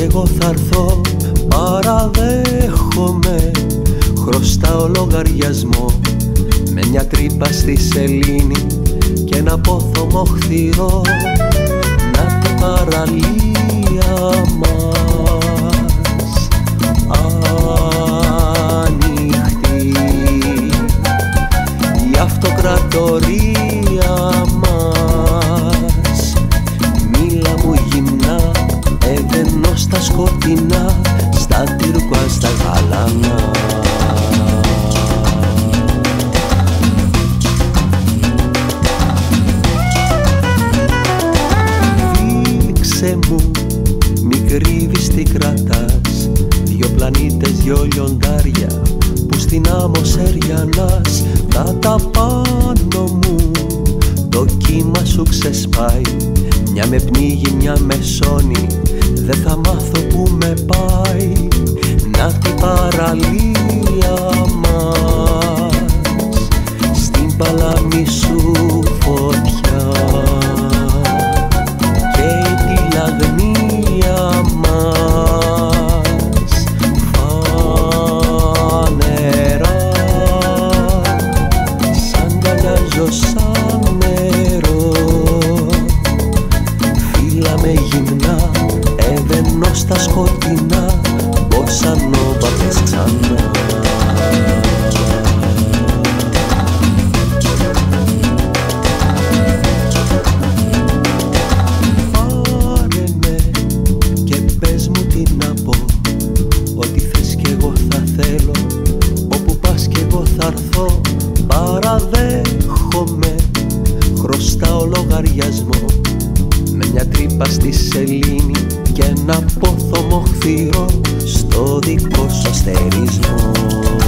κι εγώ θα έρθω. Παραδέχομαι, χρωστάω λογαριασμό, με μια τρύπα στη σελήνη και ένα πόθομο χθυρό. Να την παραλία μας ανοιχτή, η αυτοκρατορία μας. Μίλα μου γυμνά, εδενώ στα σκοτεινά, στα τυρκουά, στα γαλανά. Δείξε μου, μη κρύβεις τι κρατάς, δυο πλανήτες, δυο λιοντάρια που στην άμμο σεριανάς. Κατά πάνω μου το κύμα σου ξεσπάει, μια με πνίγει, μια με σώνει, δεν θα μάθω που με πάει. Να την παραλία μας, στην παλάμη σου φωτιά, και τη λαγνία μας φανερά, σαν αγκαλιάζω σαν νερό. Φύλλα με γυμνά, εδενώ στα σκοτεινά, μπόσα νόβα πες ξανά. Πάρε με και πες μου τι να πω, ό,τι θες κι εγώ θα θέλω, όπου πας κι εγώ θα έρθω. Παραδέχομαι, χρωστάω λογαριασμό, με μια τρύπα στη σελήνη και ένα πόθομο χθυρό στο δικό σου αστερισμό.